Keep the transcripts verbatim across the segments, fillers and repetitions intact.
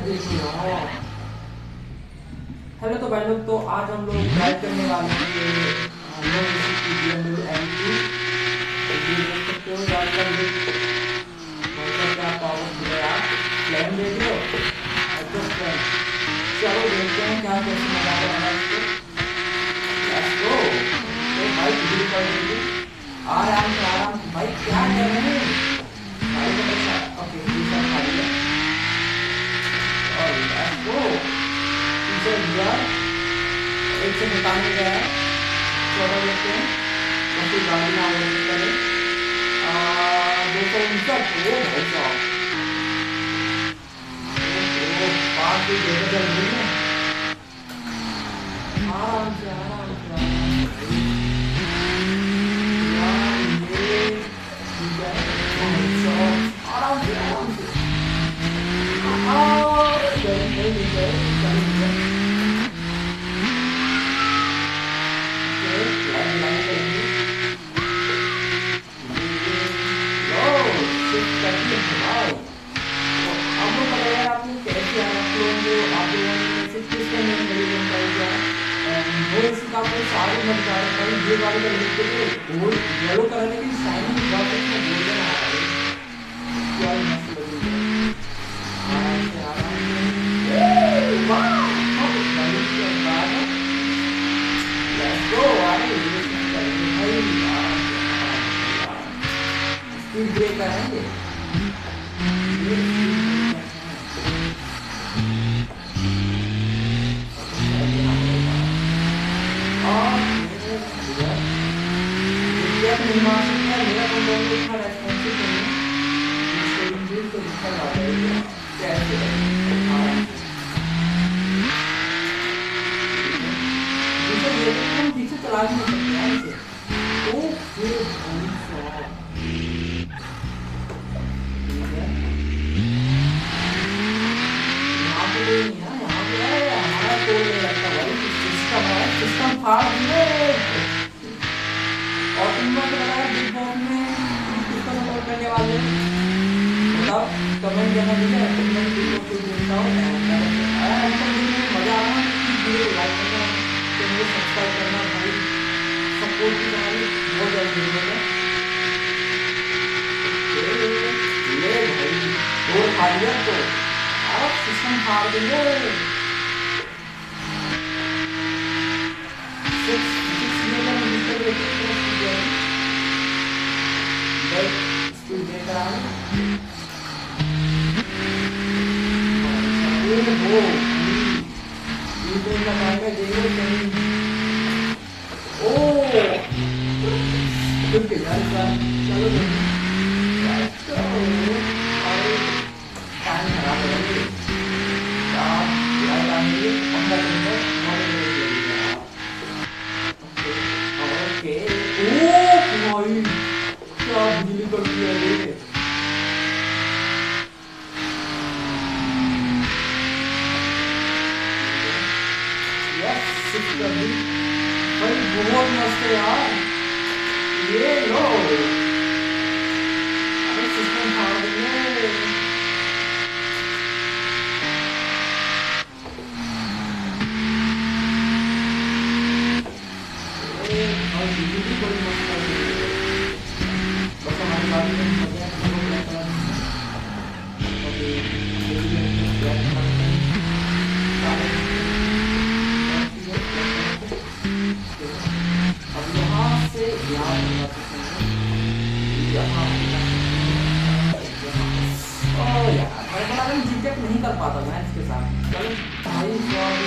देखो यार। हेलो तो भाई लोग, तो आज हम लोग ड्राइव करने वाले हैं B M W M two. देख सकते हो यार का मतलब क्या पावर है यार। प्लेन देख लो, एग्जॉस्ट प्लेन। चलो देखते हैं क्या कैसे मजा आएगा इसको। Let's go. तो भाई वीडियो कर देंगे आराम से आराम से। भाई क्या कर रहे हैं भाई को पैसा। ओके दूसरा खाली है और लेट्स गो। पीछे दिया एक से निकालने गया है। चौदह देखते हैं तो गाड़ी ना होने करे। दो सौ उनसठ वो भाई साहब पाँच की जगह चल रही है। आराम से आराम से आराम से आराम से सारी मत जा रहा है। ये वाले का लिख के गोल्ड येलो कलर की शाइनिंग बहुत है, गोल्डन आ रहा है। क्या मस्त लग रही है। आराम से आराम से वाह बहुत बढ़िया बात है। Let's go. आगे ये करेंगे भाई आराम से। स्पीड ब्रेक करेंगे मेरा कंट्रोल इतना रेस्पॉन्सिव नहीं है। इसको इंजन तो दिखा जाता है कैसे हम पीछे चला भी नहीं सकते हैं इसे। तो फिर यहाँ पे कोई नहीं है, यहाँ पे है हमारा टोल नहीं लगता भाई। सिस्टम है, सिस्टम फाड़ दिए। और तुम लोग बताया बिग बॉस में किसको सपोर्ट करने वाले बताओ, कमेंट करना ठीक है। तुम लोग बिग बॉस को देखता हो आया हमको मजा आ रहा है। वीडियो लाइक करना, चैनल को सब्सक्राइब करना भाई, सपोर्ट की हमारी बहुत ज़्यादा जरूरत है। ले भाई दो खा लिया तो अब सिस्टम हार देंगे। सिक्स सिक्स मिनट में मिस्टर देखिए स्पीड देख रहा है। वो का टाइम देखो कहीं। ओ चलो टाइम खराब है। ओके ओ भाई क्या बिजली करती है ये। भाई बहुत मस्त है यार ये। लो अरे सिस्टम फाड़ देंगे। और बिजली बड़ी मस्त है। बस हमारी गाड़ी में मजा है। हम लोग ब्लैक कलर अब यहाँ से यहाँ ओ यार मैं जिक्र नहीं कर पाता मैं इसके साथ। चलो भाई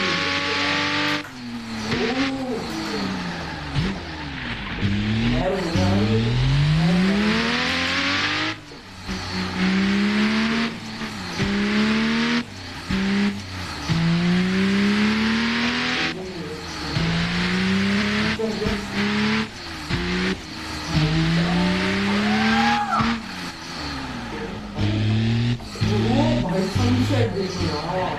देखो यार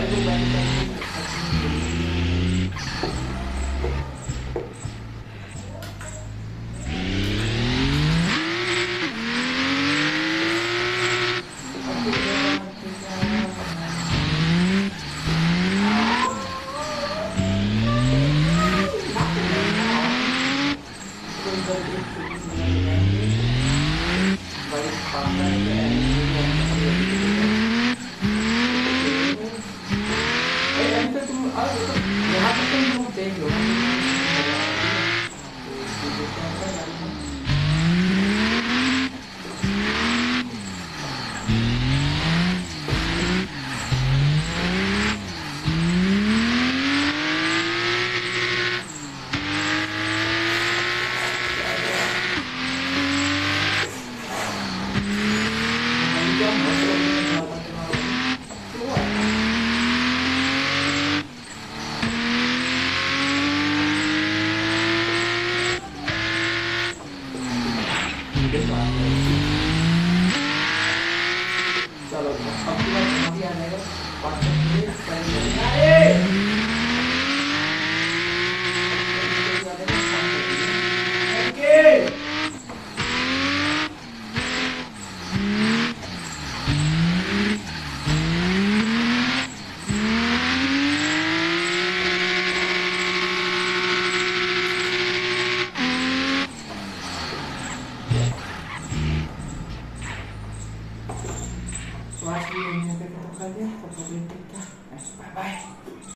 को बंद कर